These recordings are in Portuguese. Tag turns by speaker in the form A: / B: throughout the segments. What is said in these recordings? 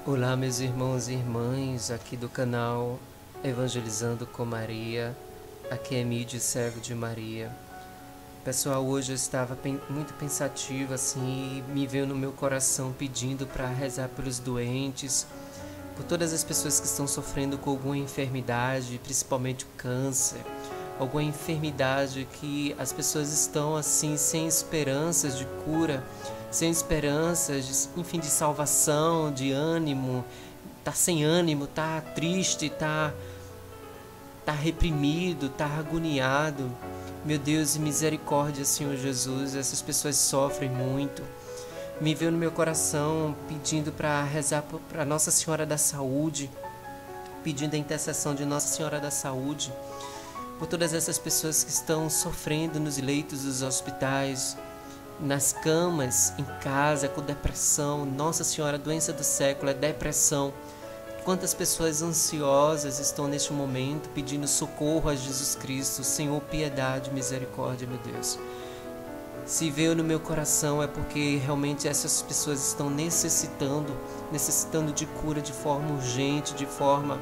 A: Olá, meus irmãos e irmãs aqui do canal Evangelizando com Maria. Aqui é Mídia, servo de Maria. Pessoal, hoje eu estava muito pensativo assim, e me veio no meu coração pedindo para rezar pelos doentes, por todas as pessoas que estão sofrendo com alguma enfermidade, principalmente o câncer, alguma enfermidade que as pessoas estão assim sem esperanças de cura, sem esperanças, enfim, de salvação, de ânimo, tá sem ânimo, tá triste, tá reprimido, tá agoniado. Meu Deus, misericórdia, Senhor Jesus, essas pessoas sofrem muito. Me veio no meu coração pedindo para rezar para Nossa Senhora da Saúde, pedindo a intercessão de Nossa Senhora da Saúde, por todas essas pessoas que estão sofrendo nos leitos dos hospitais, nas camas, em casa, com depressão. Nossa Senhora, doença do século é depressão. Quantas pessoas ansiosas estão neste momento pedindo socorro a Jesus Cristo. Senhor, piedade, misericórdia, meu Deus. Se veio no meu coração é porque realmente essas pessoas estão necessitando de cura de forma urgente, de forma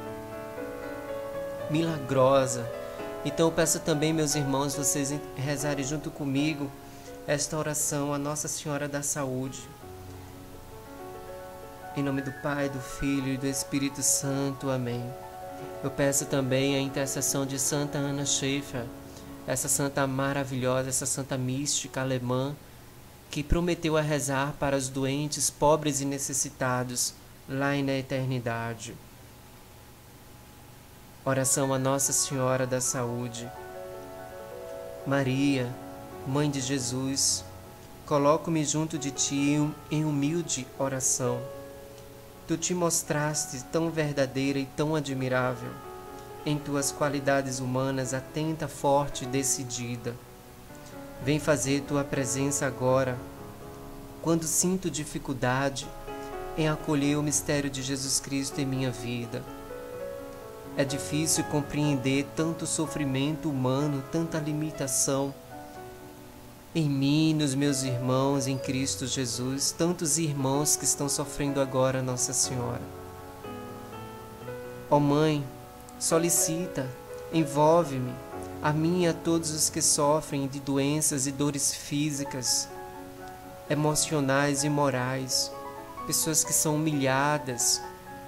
A: milagrosa. Então eu peço também, meus irmãos, vocês rezarem junto comigo esta oração a Nossa Senhora da Saúde. Em nome do Pai, do Filho e do Espírito Santo. Amém. Eu peço também a intercessão de Santa Ana Schaeffer, essa santa maravilhosa, essa santa mística alemã, que prometeu a rezar para os doentes, pobres e necessitados, lá na eternidade. Oração a Nossa Senhora da Saúde. Maria, Mãe de Jesus, coloco-me junto de ti em humilde oração. Tu te mostraste tão verdadeira e tão admirável. Em tuas qualidades humanas, atenta, forte e decidida. Vem fazer tua presença agora, quando sinto dificuldade em acolher o mistério de Jesus Cristo em minha vida. É difícil compreender tanto sofrimento humano, tanta limitação. Em mim, nos meus irmãos em Cristo Jesus, tantos irmãos que estão sofrendo agora, Nossa Senhora. Ó Mãe, solicita, envolve-me, a mim e a todos os que sofrem de doenças e dores físicas, emocionais e morais, pessoas que são humilhadas.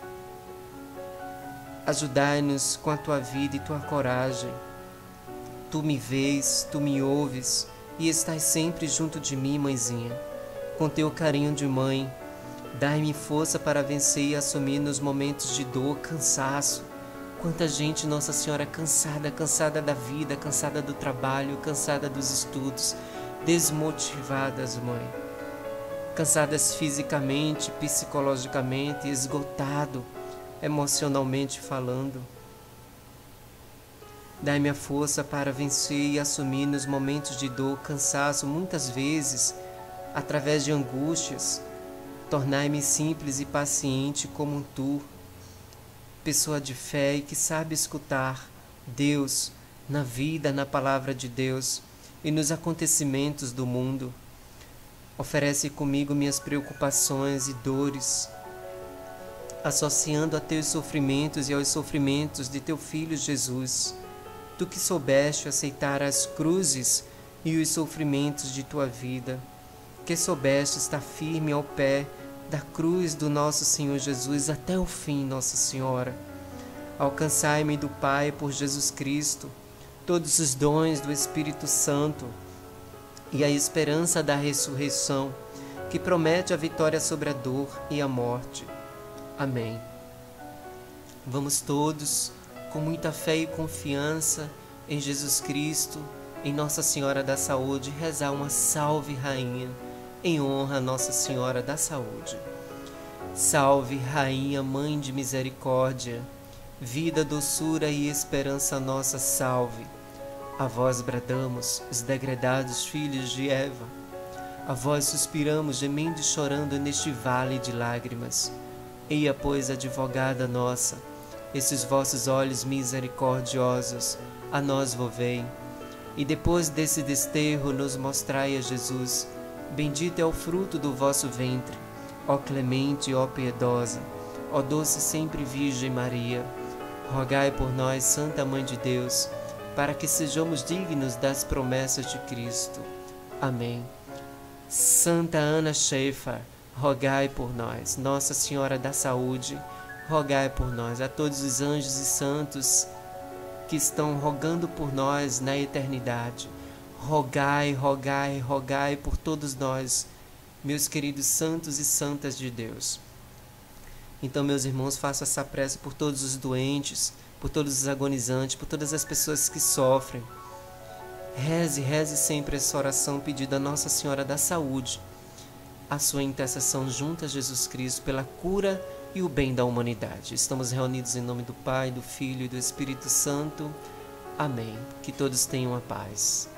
A: Ajudai-nos com a tua vida e tua coragem. Tu me vês, tu me ouves, e estás sempre junto de mim, mãezinha. Com teu carinho de mãe, dai-me força para vencer e assumir nos momentos de dor, cansaço. Quanta gente, Nossa Senhora, cansada da vida, cansada do trabalho, cansada dos estudos, desmotivadas, Mãe. Cansadas fisicamente, psicologicamente, esgotado, emocionalmente falando. Dai-me a força para vencer e assumir nos momentos de dor, cansaço, muitas vezes, através de angústias. Tornai-me simples e paciente como tu, pessoa de fé e que sabe escutar Deus na vida, na palavra de Deus e nos acontecimentos do mundo. Oferece comigo minhas preocupações e dores, associando a teus sofrimentos e aos sofrimentos de teu Filho Jesus. Tu que soubeste aceitar as cruzes e os sofrimentos de tua vida, que soubeste estar firme ao pé da cruz do nosso Senhor Jesus até o fim, Nossa Senhora. Alcançai-me do Pai por Jesus Cristo todos os dons do Espírito Santo e a esperança da ressurreição, que promete a vitória sobre a dor e a morte. Amém. Vamos todos, com muita fé e confiança em Jesus Cristo, em Nossa Senhora da Saúde, rezar uma Salve Rainha, em honra a Nossa Senhora da Saúde. Salve Rainha, Mãe de Misericórdia, vida, doçura e esperança nossa, salve. A vós bradamos, os degredados filhos de Eva, a vós suspiramos, gemendo e chorando neste vale de lágrimas. Eia, pois, advogada nossa, esses vossos olhos misericordiosos a nós volvei, e depois desse desterro nos mostrai a Jesus. Bendito é o fruto do vosso ventre, ó clemente, ó piedosa, Ó doce sempre Virgem Maria, rogai por nós, Santa Mãe de Deus, para que sejamos dignos das promessas de Cristo. Amém. Santa Ana Schaeffer, rogai por nós. Nossa Senhora da Saúde, rogai por nós. A todos os anjos e santos que estão rogando por nós na eternidade, rogai, rogai, rogai por todos nós, meus queridos santos e santas de Deus. Então, meus irmãos, façam essa prece por todos os doentes, por todos os agonizantes, por todas as pessoas que sofrem. Reze sempre essa oração pedindo a Nossa Senhora da Saúde, a sua intercessão junto a Jesus Cristo pela cura e o bem da humanidade. Estamos reunidos em nome do Pai, do Filho e do Espírito Santo. Amém. Que todos tenham a paz.